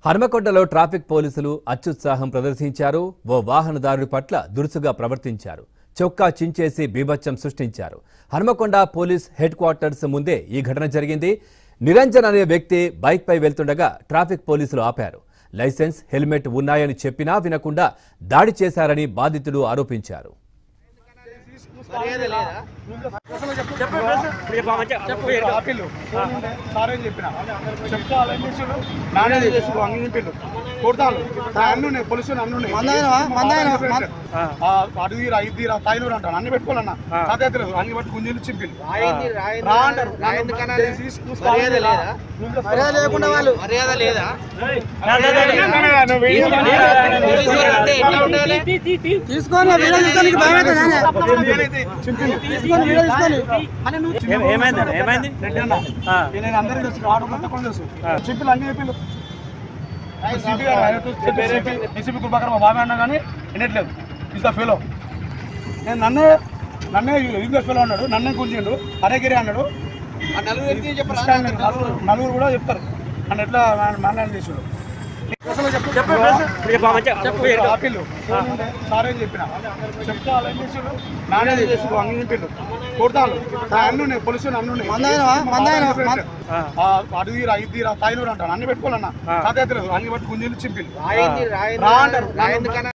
హన్మకొండలో traffic పోలీసులు అత్యుత్సాహం ప్రదర్శించారు. ఓ వాహనదారుడి పట్ల దురుసుగా ప్రవర్తించారు. చొక్కా చించేసి బీభత్సం సృష్టించారు. హన్మకొండ పోలీస్ హెడ్ క్వార్టర్స్ ముందే ఈ ఘటన జరిగింది. నిరంజన్ అనే వ్యక్తి బైక్ పై వెళ్తుండగా ట్రాఫిక్ పోలీసులు ఆపారు. లైసెన్స్, హెల్మెట్ ఉన్నాయని చెప్పినా వినకుండా దాడి చేశారని బాధితుడు ఆరోపించారు. అన్ని పెట్టుకోవాలన్నా అన్ని పట్టు గుంజీలు చింపిలు లేకుండా వాళ్ళు మర్యాద లేదా తీసుకొని చింపిలు అన్ని చెప్పిలు ఏసీపీ కృపాకర్ మా బాబాయ్ అన్నా కానీ వినట్లేదు. Is the fellow. నేను నన్నే యూజ్ ఫెలో అన్నాడు, నన్నే గుంజిండు, అరేగిరి అన్నాడు. నలుగురు కూడా చెప్తారు నన్ను ఎట్లా మేనేజ్ చేసాడు. సారే చెప్పిన చెప్తా మేనేజ్ చేసి అన్ని నింపిండు కొడతాను అన్ను పోలీసులు ఐదు తాయినూరు అంటాను అన్ని పెట్టుకోవాలన్నా అన్ని పట్టు గుంజీలు చింపిలు